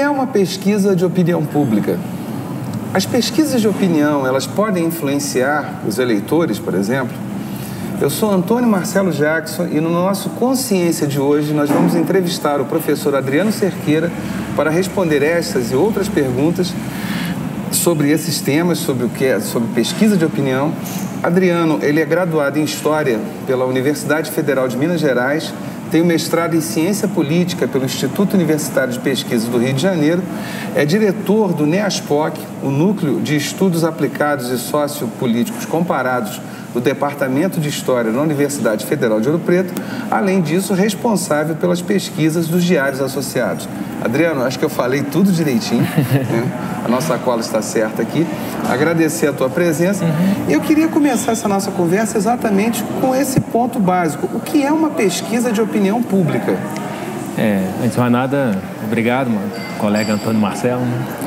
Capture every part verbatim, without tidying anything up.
é uma pesquisa de opinião pública? As pesquisas de opinião, elas podem influenciar os eleitores, por exemplo? Eu sou Antônio Marcelo Jackson e no nosso Consciência de hoje nós vamos entrevistar o professor Adriano Cerqueira para responder estas e outras perguntas sobre esses temas, sobre o que é, sobre pesquisa de opinião. Adriano, ele é graduado em História pela Universidade Federal de Minas Gerais, tem um mestrado em Ciência Política pelo Instituto Universitário de Pesquisa do Rio de Janeiro, é diretor do NEASPOC, o Núcleo de Estudos Aplicados e Sociopolíticos Comparados do Departamento de História da Universidade Federal de Ouro Preto, além disso, responsável pelas pesquisas dos diários associados. Adriano, acho que eu falei tudo direitinho, né? A nossa cola está certa aqui. Agradecer a tua presença. Uhum. Eu queria começar essa nossa conversa exatamente com esse ponto básico. O que é uma pesquisa de opinião pública? É, antes de mais nada, obrigado, mano, colega Antônio Marcelo.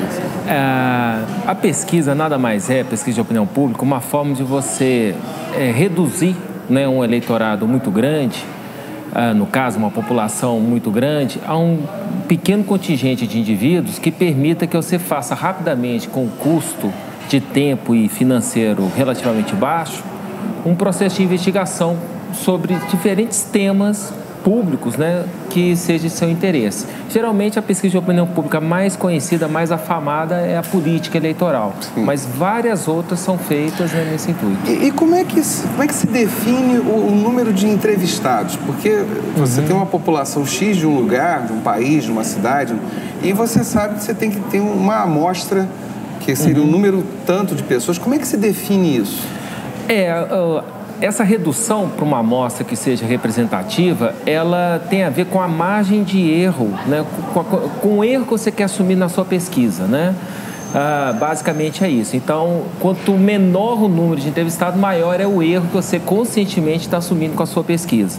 É, a pesquisa nada mais é, pesquisa de opinião pública, uma forma de você é, reduzir, né, um eleitorado muito grande, ah, no caso, uma população muito grande, a um pequeno contingente de indivíduos que permita que você faça rapidamente, com custo de tempo e financeiro relativamente baixo, um processo de investigação sobre diferentes temas públicos, né, que seja de seu interesse. Geralmente, a pesquisa de opinião pública mais conhecida, mais afamada é a política eleitoral. Sim. Mas várias outras são feitas, né, nesse intuito. E, e como, é que, como é que se define o, o número de entrevistados? Porque você uhum. tem uma população X de um lugar, de um país, de uma cidade, e você sabe que você tem que ter uma amostra que seria uhum. um número tanto de pessoas. Como é que se define isso? É... Uh... Essa redução para uma amostra que seja representativa, ela tem a ver com a margem de erro, né? com, com, com o erro que você quer assumir na sua pesquisa, né? Ah, basicamente é isso. Então, quanto menor o número de entrevistados, maior é o erro que você conscientemente está assumindo com a sua pesquisa.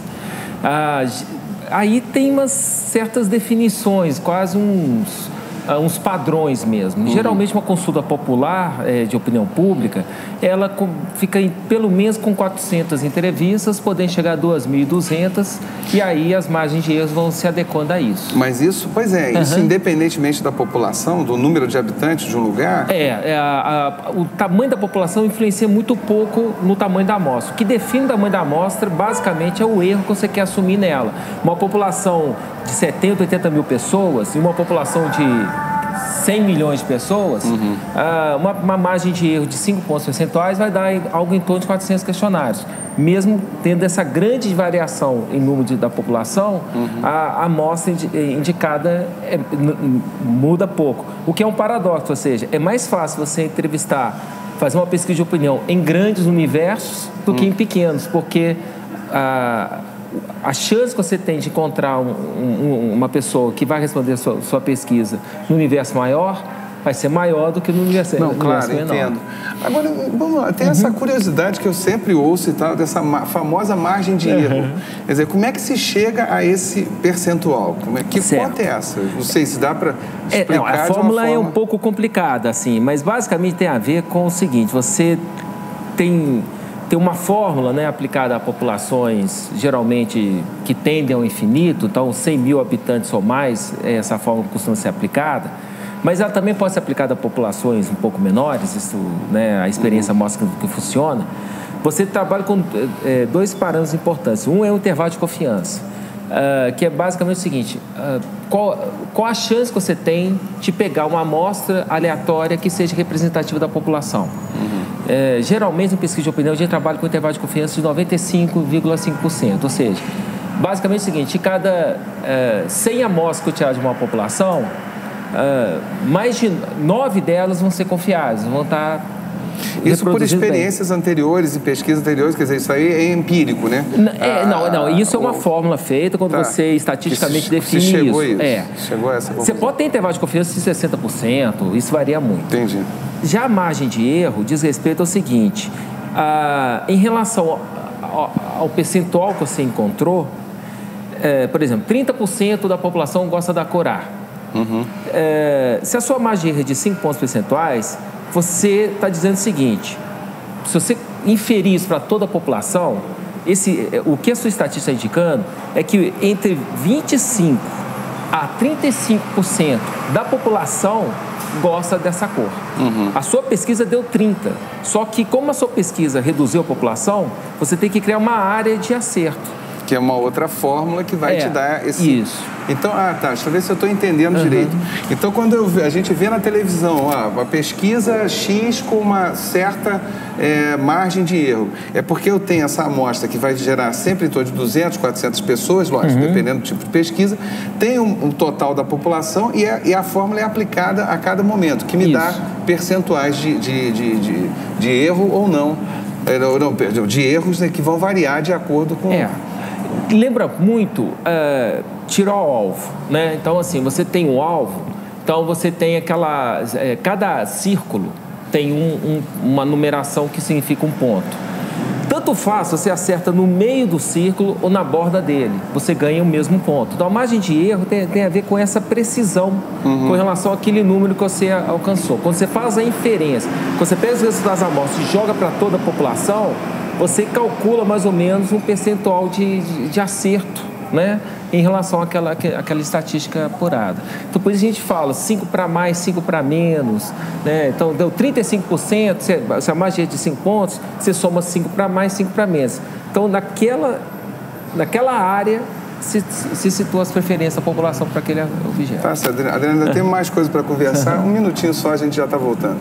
Ah, aí tem umas certas definições, quase uns... uns padrões mesmo. Uhum. Geralmente, uma consulta popular é, de opinião pública, ela com, fica em, pelo menos com quatrocentas entrevistas, podendo chegar a duas mil e duzentas, e aí as margens de erros vão se adequando a isso. Mas isso, pois é, isso uhum. independentemente da população, do número de habitantes de um lugar? É, é a, a, o tamanho da população influencia muito pouco no tamanho da amostra. O que define o tamanho da amostra, basicamente, é o erro que você quer assumir nela. Uma população de setenta, oitenta mil pessoas e uma população de cem milhões de pessoas, uhum. uh, uma, uma margem de erro de cinco pontos percentuais vai dar algo em torno de quatrocentos questionários. Mesmo tendo essa grande variação em número de, da população, uhum. a, a amostra indi, indicada é, n, muda pouco. O que é um paradoxo, ou seja, é mais fácil você entrevistar, fazer uma pesquisa de opinião em grandes universos do uhum. que em pequenos, porque a a chance que você tem de encontrar um, um, uma pessoa que vai responder a sua, sua pesquisa no universo maior vai ser maior do que no universo menor. Não, claro, entendo. Agora, vamos lá, tem uhum. essa curiosidade que eu sempre ouço e tal, dessa famosa margem de erro. Uhum. Quer dizer, como é que se chega a esse percentual? Como é, que certo. Conta é essa? Não sei se dá para explicar. É, não, a fórmula forma... é um pouco complicada, assim, mas basicamente tem a ver com o seguinte, você tem... Tem uma fórmula, né, aplicada a populações, geralmente, que tendem ao infinito, então cem mil habitantes ou mais, essa fórmula costuma ser aplicada, mas ela também pode ser aplicada a populações um pouco menores, isso, né, a experiência mostra que, que funciona. Você trabalha com é, dois parâmetros importantes. Um é o intervalo de confiança, uh, que é basicamente o seguinte, uh, qual, qual a chance que você tem de pegar uma amostra aleatória que seja representativa da população? Uhum. É, geralmente, em pesquisa de opinião, a gente trabalha com intervalo de confiança de noventa e cinco vírgula cinco por cento. Ou seja, basicamente é o seguinte, de cada é, cem amostras que eu tirar de uma população, é, mais de nove delas vão ser confiáveis, vão estar... Isso por experiências bem. anteriores e pesquisas anteriores, quer dizer, isso aí é empírico, né? É, ah, não, não, isso é uma o... fórmula feita quando tá. você estatisticamente que define chegou isso. isso. É. Chegou a essa conclusão. Você pode ter intervalo de confiança de sessenta por cento, isso varia muito. Entendi. Já a margem de erro diz respeito ao seguinte, ah, em relação ao, ao, ao percentual que você encontrou, é, por exemplo, trinta por cento da população gosta da cor A. Uhum. É, se a sua margem de erro é de cinco pontos percentuais, você está dizendo o seguinte, se você inferir isso para toda a população, esse, o que a sua estatística está indicando é que entre vinte e cinco a trinta e cinco por cento da população gosta dessa cor. Uhum. A sua pesquisa deu trinta por cento. Só que como a sua pesquisa reduziu a população, você tem que criar uma área de acerto. Que é uma outra fórmula que vai é, te dar esse... Isso. Então, ah, tá, deixa eu ver se eu estou entendendo uhum. direito. Então, quando eu, a gente vê na televisão, ó, uma pesquisa X com uma certa é, margem de erro, é porque eu tenho essa amostra que vai gerar sempre em torno de duzentas, quatrocentas pessoas, lógico, uhum. dependendo do tipo de pesquisa, tem um, um total da população e a, e a fórmula é aplicada a cada momento, que me Isso. dá percentuais de, de, de, de, de erro ou não, é, não, perdão, de erros, né, que vão variar de acordo com... É. Lembra muito uh, tirar o alvo, né? Então, assim, você tem um alvo, então você tem aquela... É, cada círculo tem um, um, uma numeração que significa um ponto. Tanto faz se você acerta no meio do círculo ou na borda dele, você ganha o mesmo ponto. Então, a margem de erro tem, tem a ver com essa precisão uhum. com relação àquele número que você alcançou. Quando você faz a inferência, quando você pega os resultados da amostra e joga para toda a população, você calcula mais ou menos um percentual de, de, de acerto, né, em relação àquela, àquela estatística apurada. Então, por isso a gente fala cinco para mais, cinco para menos, né? Então, deu trinta e cinco por cento, se, se a margem é de cinco pontos, você soma cinco para mais, cinco para menos. Então, naquela, naquela área, se, se situa as preferências da população para aquele objeto. Tá, Adriana, ainda tem mais coisa para conversar. Um minutinho só, a gente já está voltando.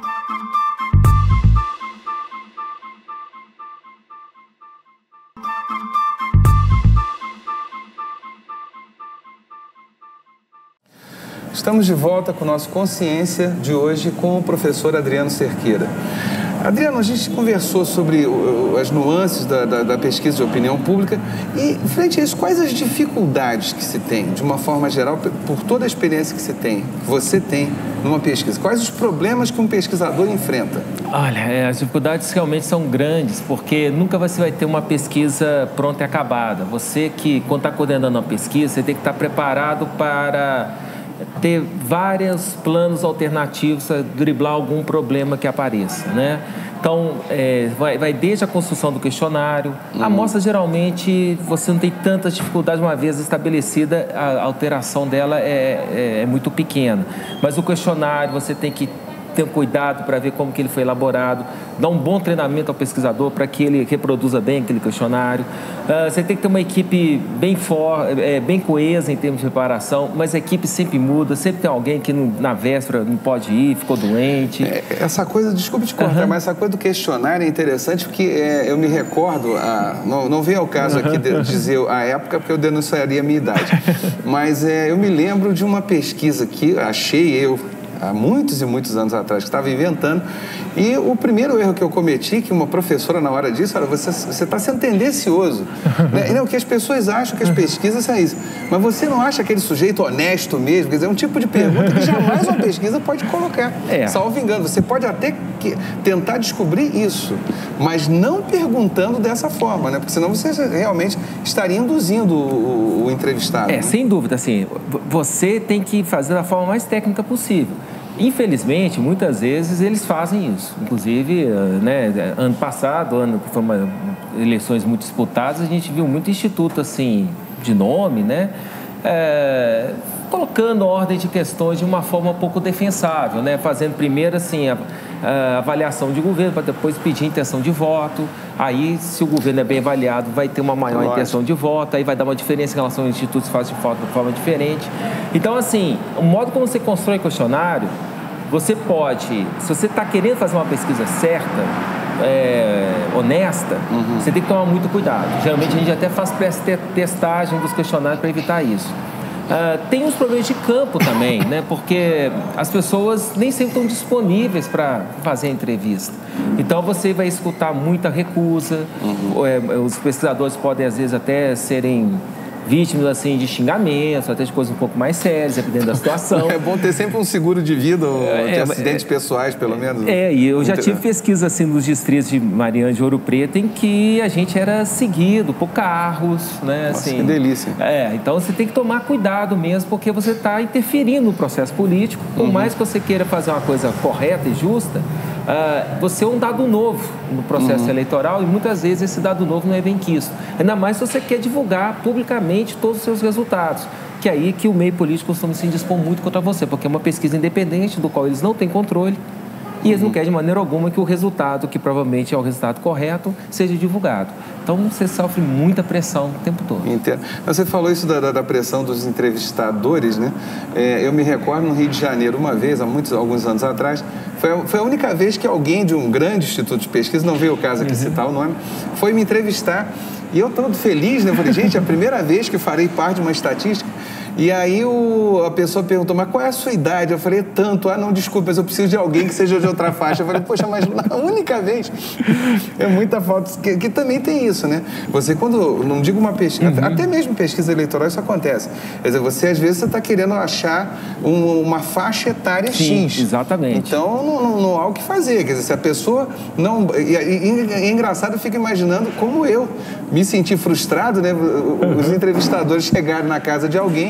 Estamos de volta com o nosso Consciência de hoje com o professor Adriano Cerqueira. Adriano, a gente conversou sobre as nuances da, da, da pesquisa de opinião pública e, frente a isso, quais as dificuldades que se tem, de uma forma geral, por toda a experiência que se tem, que você tem numa pesquisa? Quais os problemas que um pesquisador enfrenta? Olha, é, as dificuldades realmente são grandes, porque nunca você vai ter uma pesquisa pronta e acabada. Você que, quando está coordenando uma pesquisa, você tem que estar preparado para ter vários planos alternativos a driblar algum problema que apareça, né? Então, é, vai, vai desde a construção do questionário. Uhum. A amostra, geralmente, você não tem tantas dificuldades, uma vez estabelecida, a alteração dela é, é, é muito pequena. Mas o questionário, você tem que ter um cuidado para ver como que ele foi elaborado, dar um bom treinamento ao pesquisador para que ele reproduza bem aquele questionário. Uh, você tem que ter uma equipe bem forte, é, bem coesa em termos de preparação, mas a equipe sempre muda, sempre tem alguém que não, na véspera não pode ir, ficou doente. É, essa coisa, desculpe te cortar, uhum. mas essa coisa do questionário é interessante porque é, eu me recordo, a, não, não vem ao caso aqui de dizer a época, porque eu denunciaria a minha idade, mas é, eu me lembro de uma pesquisa que achei eu, há muitos e muitos anos atrás, que estava inventando, e o primeiro erro que eu cometi, que uma professora na hora disse, olha, você está sendo tendencioso, né? Não, que as pessoas acham que as pesquisas são isso, mas você não acha aquele sujeito honesto mesmo? Quer dizer, é um tipo de pergunta que jamais uma pesquisa pode colocar, é. salvo engano. Você pode até que, tentar descobrir isso, mas não perguntando dessa forma, né? Porque senão você realmente estaria induzindo o, o entrevistado. É, sem dúvida, assim, você tem que fazer da forma mais técnica possível. Infelizmente, muitas vezes eles fazem isso. Inclusive, né, ano passado, ano que foram eleições muito disputadas, a gente viu muito instituto assim de nome, né, é, colocando ordem de questões de uma forma um pouco defensável, né, fazendo primeiro assim a, a avaliação de governo para depois pedir intenção de voto. Aí, se o governo é bem avaliado, vai ter uma maior Lógico. intenção de voto, aí vai dar uma diferença em relação aos institutos que fazem de forma, de forma diferente. Então, assim, o modo como você constrói questionário, você pode, se você está querendo fazer uma pesquisa certa, é, honesta, uhum. você tem que tomar muito cuidado. Geralmente, a gente até faz pré-testagem dos questionários para evitar isso. Uh, tem os problemas de campo também, né? Porque as pessoas nem sempre estão disponíveis para fazer a entrevista. Então, você vai escutar muita recusa. Uhum. É, os pesquisadores podem, às vezes, até serem vítimas assim, de xingamentos, até de coisas um pouco mais sérias, dependendo da situação. É bom ter sempre um seguro de vida, ou é, de acidentes é, pessoais, pelo menos. É, e eu já tive pesquisa assim, nos distritos de Mariana de Ouro Preto, em que a gente era seguido por carros, né? Nossa, assim, que delícia. É, então você tem que tomar cuidado mesmo, porque você está interferindo no processo político. Por uhum. mais que você queira fazer uma coisa correta e justa, Uh, você é um dado novo no processo uhum. eleitoral, e muitas vezes esse dado novo não é bem quisto. Ainda mais se você quer divulgar publicamente todos os seus resultados, que é aí que o meio político costuma se indispor muito contra você, porque é uma pesquisa independente do qual eles não têm controle e eles não querem de maneira alguma que o resultado, que provavelmente é o resultado correto, seja divulgado. Então, você sofre muita pressão o tempo todo. Entendo. Você falou isso da, da pressão dos entrevistadores, né? É, eu me recordo no Rio de Janeiro, uma vez, há muitos, alguns anos atrás, foi a, foi a única vez que alguém de um grande instituto de pesquisa, não veio o caso aqui uhum. citar o nome, foi me entrevistar. E eu todo feliz, né? Eu falei, gente, é a primeira vez que farei parte de uma estatística. E aí o, a pessoa perguntou, mas qual é a sua idade? Eu falei, tanto. Ah, não, desculpa, mas eu preciso de alguém que seja de outra faixa. Eu falei, poxa, mas na única vez é muita falta. Que, que também tem isso, né? Você quando, não digo uma pesquisa, uhum. até mesmo pesquisa eleitoral isso acontece. Quer dizer, você às vezes você está querendo achar um, uma faixa etária Sim, X. Exatamente. Então não, não, não há o que fazer. Quer dizer, se a pessoa não... E, e, e é engraçado, eu fico imaginando como eu me senti frustrado, né? Os entrevistadores chegaram na casa de alguém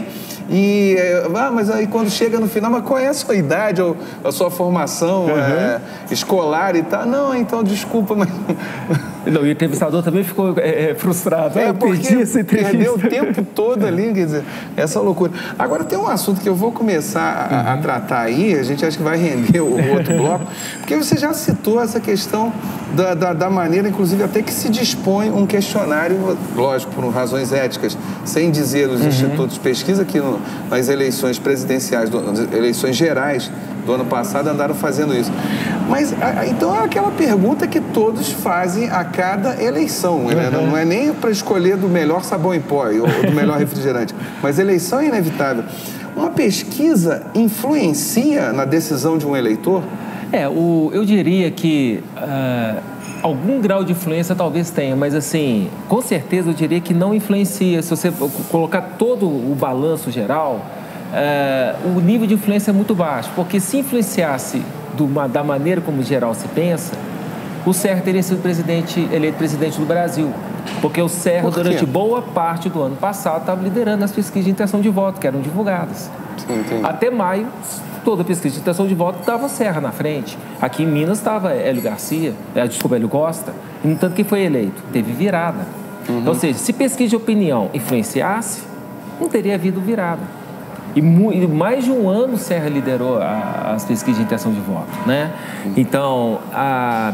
e, ah, mas aí quando chega no final, mas qual é a sua idade ou a sua formação uhum. é, escolar e tal? Não, então desculpa, mas... Não, e o entrevistador também ficou é, frustrado. É, ah, porque perdeu o tempo todo ali, quer dizer, essa loucura. Agora tem um assunto que eu vou começar a, uhum. a tratar aí, a gente acha que vai render o, o outro bloco, porque você já citou essa questão da, da, da maneira, inclusive até que se dispõe um questionário, lógico, por razões éticas, sem dizer os uhum. institutos de pesquisa que no, nas eleições presidenciais, do, nas eleições gerais do ano passado andaram fazendo isso. Mas, a, então, é aquela pergunta que todos fazem a cada eleição. Uhum. Né? Não é nem para escolher do melhor sabão em pó ou do melhor refrigerante, mas eleição é inevitável. Uma pesquisa influencia na decisão de um eleitor? É, o, eu diria que uh, algum grau de influência talvez tenha, mas assim, com certeza eu diria que não influencia. Se você colocar todo o balanço geral, uh, o nível de influência é muito baixo, porque se influenciasse do, da maneira como geral se pensa, o Serra teria sido presidente, eleito presidente do Brasil, porque o Serra, durante boa parte do ano passado, estava liderando as pesquisas de intenção de voto, que eram divulgadas. Sim, até maio, toda a pesquisa de intenção de voto estava o Serra na frente. Aqui em Minas estava Hélio Garcia, é, desculpa, Hélio Costa, e no tanto que foi eleito, teve virada. Uhum. Ou seja, se pesquisa de opinião influenciasse, não teria havido virada. E mais de um ano o Serra liderou a, as pesquisas de intenção de voto, né? Uhum. Então, a...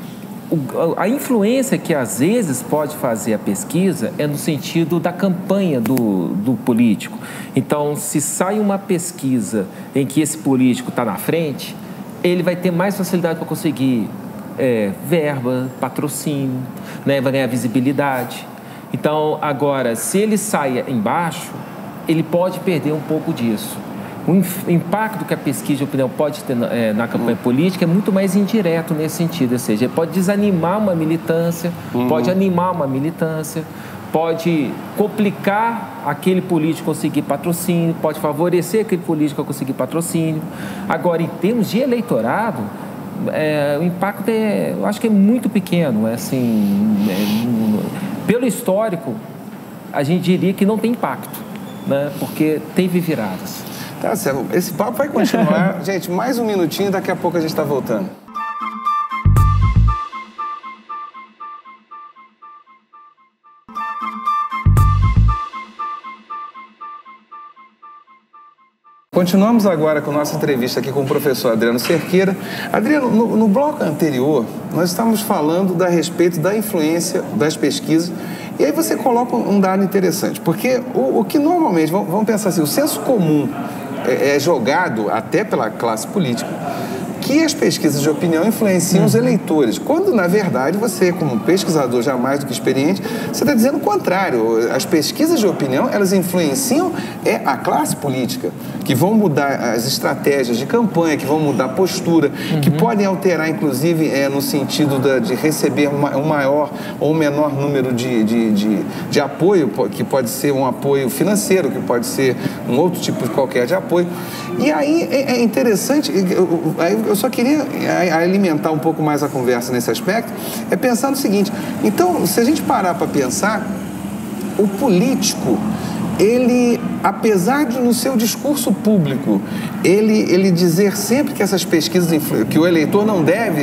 a influência que às vezes pode fazer a pesquisa é no sentido da campanha do, do político. Então, se sai uma pesquisa em que esse político está na frente, ele vai ter mais facilidade para conseguir é, verba, patrocínio, né? Vai ganhar visibilidade. Então, agora, se ele sai embaixo, ele pode perder um pouco disso. O impacto que a pesquisa de opinião pode ter na, é, na campanha política é muito mais indireto nesse sentido, ou seja, pode desanimar uma militância, uhum. pode animar uma militância, pode complicar aquele político conseguir patrocínio, pode favorecer aquele político a conseguir patrocínio. Agora, em termos de eleitorado, é, o impacto é, eu acho que é muito pequeno. É assim, é, pelo histórico, a gente diria que não tem impacto, né? Porque teve viradas. Tá certo. Esse papo vai continuar. Gente, mais um minutinho, daqui a pouco a gente está voltando. Continuamos agora com nossa entrevista aqui com o professor Adriano Cerqueira. Adriano, no, no bloco anterior, nós estávamos falando da respeito da influência das pesquisas. E aí você coloca um dado interessante, porque o, o que normalmente, vamos, vamos pensar assim, o senso comum é, é jogado até pela classe política, que as pesquisas de opinião influenciam uhum. os eleitores, quando, na verdade, você, como pesquisador já mais do que experiente, você está dizendo o contrário. As pesquisas de opinião, elas influenciam é a classe política, que vão mudar as estratégias de campanha, que vão mudar a postura, uhum. que podem alterar, inclusive, é, no sentido da, de receber uma, um maior ou menor número de, de, de, de apoio, que pode ser um apoio financeiro, que pode ser um outro tipo de qualquer de apoio. E aí é, é interessante, eu, eu só queria alimentar um pouco mais a conversa nesse aspecto, é pensar no seguinte: então, se a gente parar para pensar, o político, ele, apesar de no seu discurso público, ele, ele dizer sempre que essas pesquisas, que o eleitor não deve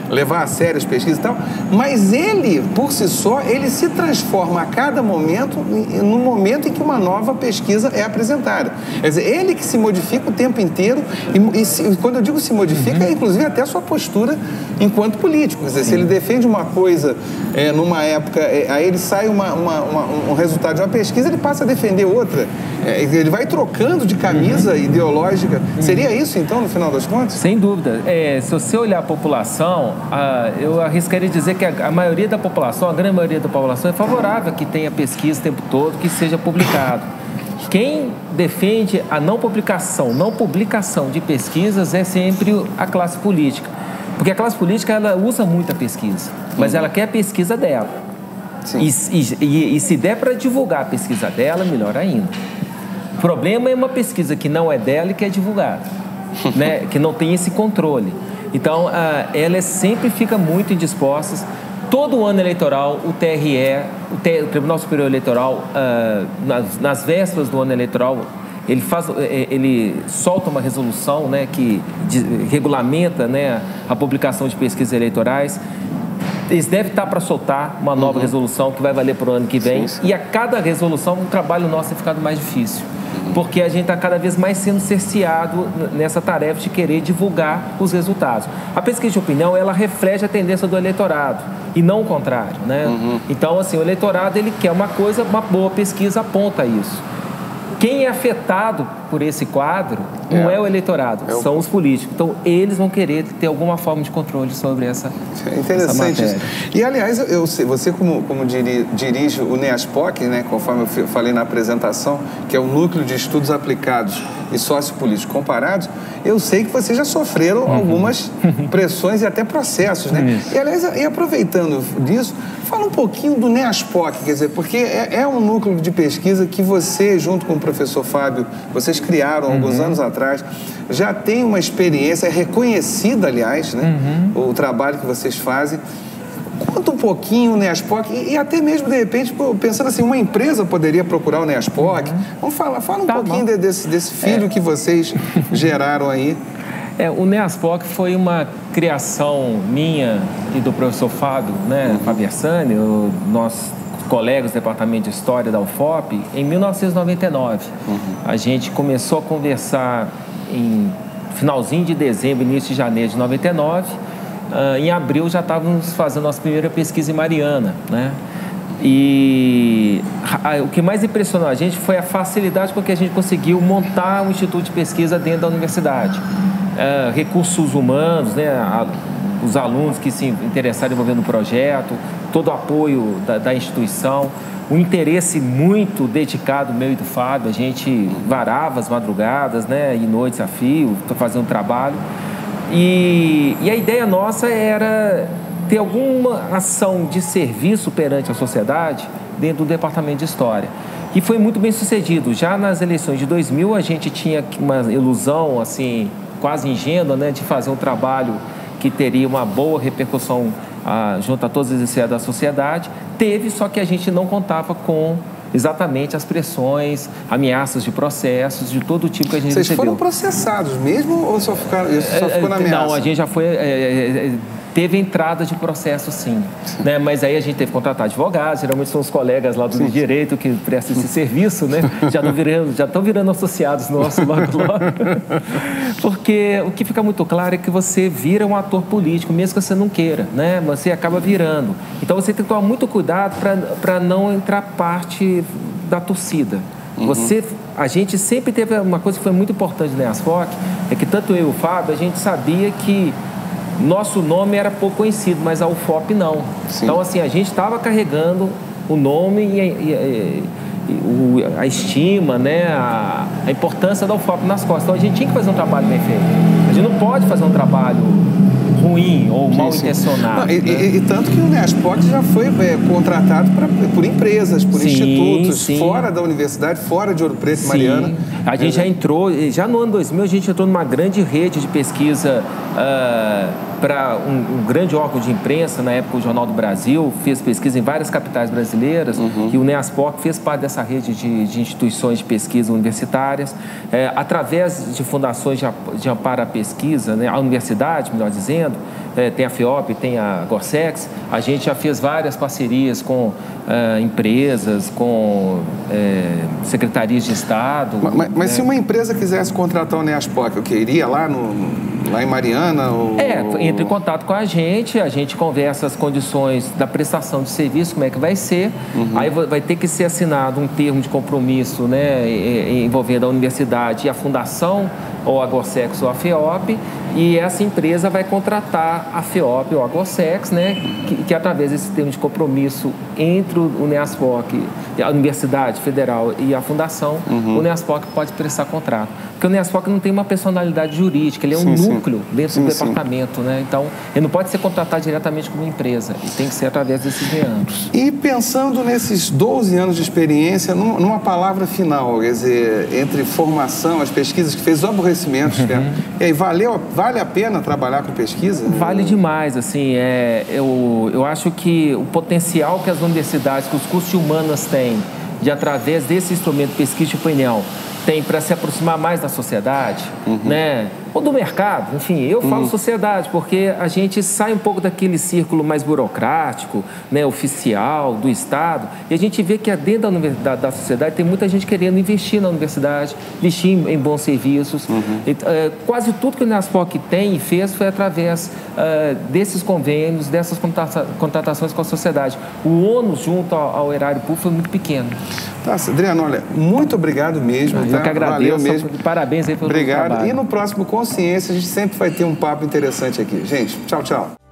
levar a sério as pesquisas e tal, mas ele, por si só, ele se transforma a cada momento no momento em que uma nova pesquisa é apresentada. Quer dizer, ele que se modifica o tempo inteiro e, e se, quando eu digo se modifica, uhum. é inclusive até a sua postura enquanto político. Quer dizer, Sim. se ele defende uma coisa é, numa época, é, aí ele sai uma, uma, uma, um resultado de uma pesquisa, ele passa a defender outra. É, ele vai trocando de camisa uhum. ideológica. Uhum. Seria isso, então, no final das contas? Sem dúvida. É, se você olhar a população, a, eu arriscaria dizer que a, a maioria da população, a grande maioria da população é favorável a que tenha pesquisa o tempo todo, que seja publicado. Quem defende a não publicação, não publicação de pesquisas é sempre a classe política. Porque a classe política, ela usa muito a pesquisa, mas uhum. ela quer a pesquisa dela. E, e, e, e se der para divulgar a pesquisa dela, melhor ainda. O problema é uma pesquisa que não é dela e que é divulgada, né? Que não tem esse controle. Então, ah, ela sempre fica muito indisposta. Todo ano eleitoral, o T R E, o, T, o Tribunal Superior Eleitoral, ah, nas, nas vésperas do ano eleitoral, ele, faz, ele solta uma resolução, né, que de, regulamenta, né, a publicação de pesquisas eleitorais. Eles devem estar para soltar uma nova uhum. resolução que vai valer para o ano que vem. Sim, sim. E a cada resolução, o trabalho nosso tem ficado mais difícil. Porque a gente está cada vez mais sendo cerceado nessa tarefa de querer divulgar os resultados. A pesquisa de opinião, ela reflete a tendência do eleitorado e não o contrário, né? Uhum. Então, assim, o eleitorado, ele quer uma coisa, uma boa pesquisa aponta isso. Quem é afetado por esse quadro não é, é o eleitorado, é o... são os políticos. Então, eles vão querer ter alguma forma de controle sobre essa é interessante essa isso. E, aliás, eu, eu, você, como, como diri, dirige o NEASPOC, né, conforme eu falei na apresentação, que é o Núcleo de Estudos Aplicados e Sociopolíticos Comparados, eu sei que vocês já sofreram uhum. algumas pressões e até processos, né? Isso. E, aliás, e aproveitando disso, fala um pouquinho do NEASPOC, quer dizer, porque é, é um núcleo de pesquisa que você, junto com o professor Fábio, vocês criaram alguns uhum. anos atrás, já tem uma experiência, é reconhecida, aliás, né? Uhum. O trabalho que vocês fazem. Conta um pouquinho o NEASPOC e, e até mesmo, de repente, pensando assim, uma empresa poderia procurar o NEASPOC. Uhum. Vamos falar, fala um tá pouquinho de, desse, desse filho é. que vocês geraram aí. É, o NEASPOC foi uma criação minha e do professor Fábio, né, uhum. Fábio Ersani, o nosso colegas do Departamento de História da U F O P, em mil novecentos e noventa e nove. Uhum. A gente começou a conversar em finalzinho de dezembro, início de janeiro de noventa e nove. Uh, em abril já estávamos fazendo nossa primeira pesquisa em Mariana, né? E a, o que mais impressionou a gente foi a facilidade com que a gente conseguiu montar um instituto de pesquisa dentro da universidade. Uh, recursos humanos, né? A, os alunos que se interessaram em envolver no projeto, todo o apoio da, da instituição, um interesse muito dedicado meu e do Fábio. A gente varava as madrugadas, né? E noites a fio, fazendo um trabalho. E, e a ideia nossa era ter alguma ação de serviço perante a sociedade dentro do Departamento de História. E foi muito bem sucedido. Já nas eleições de dois mil, a gente tinha uma ilusão, assim, quase ingênua, né, de fazer um trabalho que teria uma boa repercussão ah, junto a todas as esferas da sociedade. Teve, só que a gente não contava com exatamente as pressões, ameaças de processos, de todo tipo que a gente Vocês recebeu. Vocês foram processados mesmo ou só, ficaram, só ficou na ameaça? Não, a gente já foi... É, teve entrada de processo, sim. Né? Mas aí a gente teve que contratar advogados, geralmente são os colegas lá do sim. direito que prestam esse serviço, né? Já estão virando, já estão virando associados nossos logo, logo. Porque o que fica muito claro é que você vira um ator político, mesmo que você não queira, né? Você acaba virando. Então você tem que tomar muito cuidado para não entrar parte da torcida. Uhum. Você, a gente sempre teve uma coisa que foi muito importante no NEASPOC, é que tanto eu e o Fábio, a gente sabia que nosso nome era pouco conhecido, mas a U F O P não. Sim. Então, assim, a gente estava carregando o nome e, e, e o, a estima, né, a, a importância da U F O P nas costas. Então, a gente tinha que fazer um trabalho bem feito. A gente não pode fazer um trabalho ruim ou mal intencionado. E, né? e, e tanto que o NEASPOC já foi é, contratado pra, por empresas, por sim, institutos, sim. fora da universidade, fora de Ouro Preto e Mariana. A gente é, já entrou, já no ano dois mil, a gente entrou numa grande rede de pesquisa uh, para um, um grande órgão de imprensa, na época o Jornal do Brasil, fez pesquisa em várias capitais brasileiras, uhum. e o NEASPOC fez parte dessa rede de, de instituições de pesquisa universitárias, é, através de fundações de, de amparo à pesquisa, né, a universidade, melhor dizendo, é, tem a FEOP, tem a Gorsex, a gente já fez várias parcerias com é, empresas, com é, secretarias de Estado. Mas, mas, mas né? se uma empresa quisesse contratar o NEASPOC, o que iria lá, no, lá em Mariana? Ou... É, entre em contato com a gente, a gente conversa as condições da prestação de serviço, como é que vai ser, uhum. aí vai ter que ser assinado um termo de compromisso, né, envolvendo a universidade e a fundação, ou a Gorsex ou a FEOP, e essa empresa vai contratar a FEOP ou a Gorsex, né, que, que através desse termo de compromisso entre o NEASPOC, a Universidade Federal e a Fundação, uhum. o NEASPOC pode prestar contrato. Porque o NEASPOC não tem uma personalidade jurídica, ele é um sim, núcleo sim. dentro sim, do departamento, sim. né? Então, ele não pode ser contratado diretamente como empresa, ele tem que ser através desses meandros. E pensando nesses doze anos de experiência, numa palavra final, quer dizer, entre formação, as pesquisas que fez, os aborrecimentos, uhum. né? E aí, valeu, vale a pena trabalhar com pesquisa? Vale demais, assim, é, eu, eu acho que o potencial que as universidades, que os cursos de humanas têm, de através desse instrumento de pesquisa de opinião, tem para se aproximar mais da sociedade, uhum. né? Ou do mercado, enfim, eu falo uhum. sociedade, porque a gente sai um pouco daquele círculo mais burocrático, né, oficial, do Estado, e a gente vê que dentro da, da, da sociedade tem muita gente querendo investir na universidade, investir em, em bons serviços. Uhum. E, uh, quase tudo que o NEASPOC tem e fez foi através uh, desses convênios, dessas contratações com a sociedade. O ônus junto ao, ao erário público foi muito pequeno. Tá, Adriano, olha, muito obrigado mesmo. Eu tá? que agradeço, mesmo. Parabéns aí pelo obrigado. trabalho. E no próximo Consciência a gente sempre vai ter um papo interessante aqui. Gente, tchau, tchau.